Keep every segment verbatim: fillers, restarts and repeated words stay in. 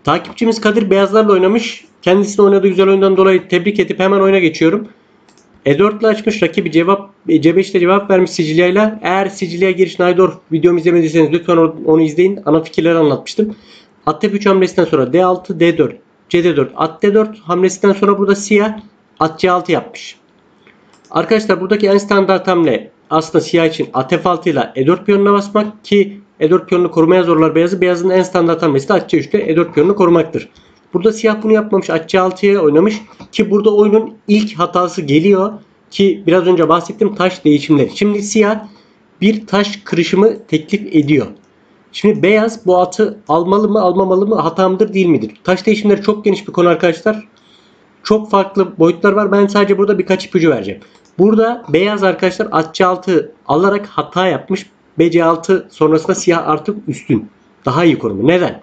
Takipçimiz Kadir beyazlarla oynamış. Kendisine oynadığı güzel oyundan dolayı tebrik edip hemen oyuna geçiyorum. E dört ile açmış, rakibi cevap C beş ile cevap vermiş Sicilya'yla. Eğer Sicilya giriş Naydorf videomu izlemediyseniz lütfen onu izleyin. Ana fikirleri anlatmıştım. At F üç hamlesinden sonra D altı, D dört, C D dört, at D dört hamlesinden sonra burada siyah at C altı yapmış. Arkadaşlar buradaki en standart hamle aslında siyah için at F altı ile E dört piyonuna basmak ki E dört piyonunu korumaya zorlar beyazı. Beyazın en standart hamlesi de at C üç ile E dört piyonunu korumaktır. Burada siyah bunu yapmamış. At C altıya oynamış ki burada oyunun ilk hatası geliyor ki biraz önce bahsettiğim taş değişimleri. Şimdi siyah bir taş kırışımı teklif ediyor. Şimdi beyaz bu atı almalı mı almamalı mı, hata mıdır değil midir? Taş değişimleri çok geniş bir konu arkadaşlar. Çok farklı boyutlar var. Ben sadece burada birkaç ipucu vereceğim. Burada beyaz arkadaşlar at C altı alarak hata yapmış. B C altı sonrasında siyah artık üstün. Daha iyi konumu. Neden?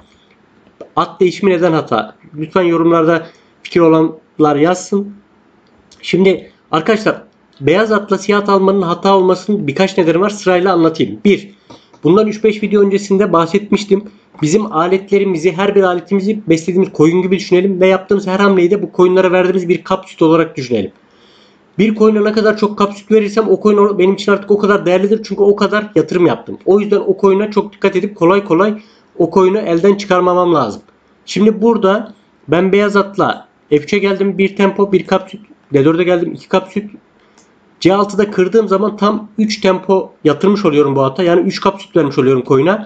At değişimi neden hata? Lütfen yorumlarda fikir olanlar yazsın. Şimdi arkadaşlar beyaz atla siyah at almanın hata olmasının birkaç nedeni var. Sırayla anlatayım. bir. Bundan üç beş video öncesinde bahsetmiştim. Bizim aletlerimizi, her bir aletimizi beslediğimiz koyun gibi düşünelim ve yaptığımız her hamleyi de bu koyunlara verdiğimiz bir kap süt olarak düşünelim. Bir koyuna ne kadar çok kap süt verirsem o koyun benim için artık o kadar değerlidir. Çünkü o kadar yatırım yaptım. O yüzden o koyuna çok dikkat edip kolay kolay o koyunu elden çıkarmamam lazım. Şimdi burada ben beyaz atla F üçe geldim, bir tempo bir kap süt. D dört'e geldim, iki kap süt. C altıda kırdığım zaman tam üç tempo yatırmış oluyorum bu ata. Yani üç kap süt vermiş oluyorum koyuna.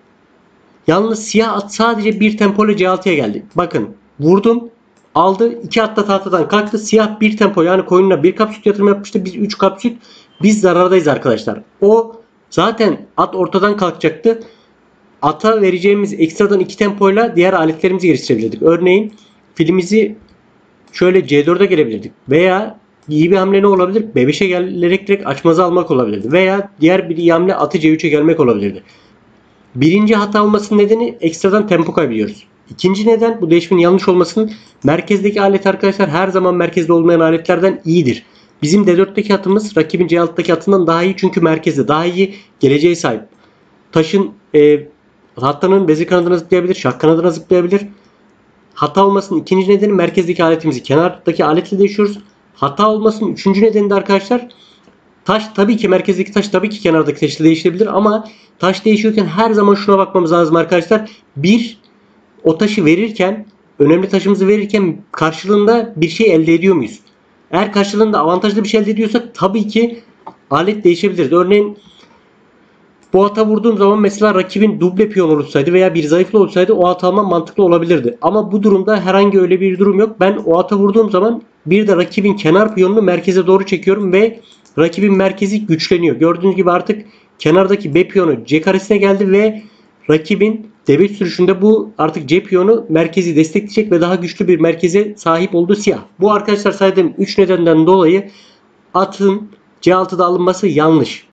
Yalnız siyah at sadece bir tempo ile C altıya geldi. Bakın vurdum, aldı, iki atla tahtadan kalktı. Siyah bir tempo yani koyununa bir kap süt yatırım yapmıştı. Biz üç kap süt. Biz zarardayız arkadaşlar. O zaten at ortadan kalkacaktı. Ata vereceğimiz ekstradan iki tempoyla diğer aletlerimizi geliştirebilirdik. Örneğin filimizi şöyle C dört'e gelebilirdik. Veya iyi bir hamle ne olabilir? B beşe gelerek direkt açmazı almak olabilirdi. Veya diğer bir iyi hamle atı C üçe gelmek olabilirdi. Birinci hata olmasının nedeni ekstradan tempo kaybediyoruz. İkinci neden bu değişimin yanlış olmasının merkezdeki alet arkadaşlar her zaman merkezde olmayan aletlerden iyidir. Bizim D dört'teki atımız rakibin C altıdaki atından daha iyi çünkü merkezde daha iyi geleceğe sahip. Taşın e, tahtanın bezi kanadına zıplayabilir, şah kanadına zıplayabilir. Hata olmasının ikinci nedeni merkezdeki aletimizi kenardaki aletle değişiyoruz. Hata olmasının üçüncü nedeni de arkadaşlar taş tabii ki merkezdeki taş tabii ki kenardaki taşla değişebilir ama taş değişiyorken her zaman şuna bakmamız lazım arkadaşlar. Bir, o taşı verirken önemli taşımızı verirken karşılığında bir şey elde ediyor muyuz? Eğer karşılığında avantajlı bir şey elde ediyorsak tabii ki alet değişebilir. Örneğin bu ata vurduğum zaman mesela rakibin duble piyon olsaydı veya bir zayıflı olsaydı o ata almam mantıklı olabilirdi. Ama bu durumda herhangi öyle bir durum yok. Ben o ata vurduğum zaman bir de rakibin kenar piyonunu merkeze doğru çekiyorum ve rakibin merkezi güçleniyor. Gördüğünüz gibi artık kenardaki B piyonu C karesine geldi ve rakibin D beş sürüşünde bu artık C piyonu merkezi destekleyecek ve daha güçlü bir merkeze sahip oldu siyah. Bu arkadaşlar saydığım üç nedenden dolayı atın C altıda alınması yanlış.